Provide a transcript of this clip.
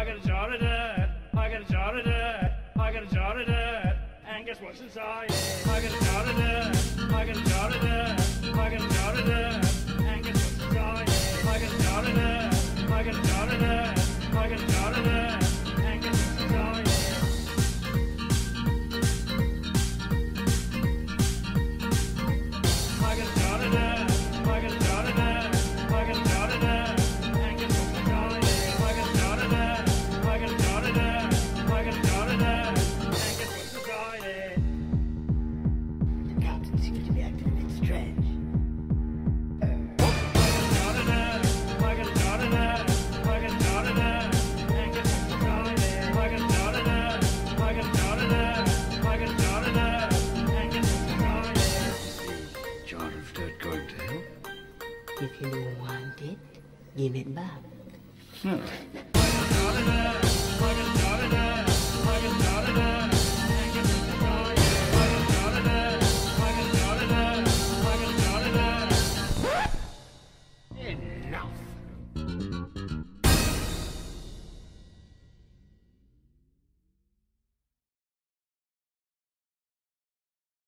got a jar of dirt. I got a jar of dirt. I got a jar of dirt. And guess what's inside? I got a jar of dirt. I got a jar of dirt. I got a jar of dirt. And guess what's inside? I got a jar of dirt. I got a jar of dirt. I got a jar of dirt. And guess what's inside? I got a jar of dirt. I got a jar of dirt. I got a jar of dirt. And guess what's inside? I got a jar of dirt. I got a jar of dirt. I got a jar of dirt. And guess what's inside it? The captain seems to be acting a bit strange. Jar of dirt going to hell? If you want it, give it back.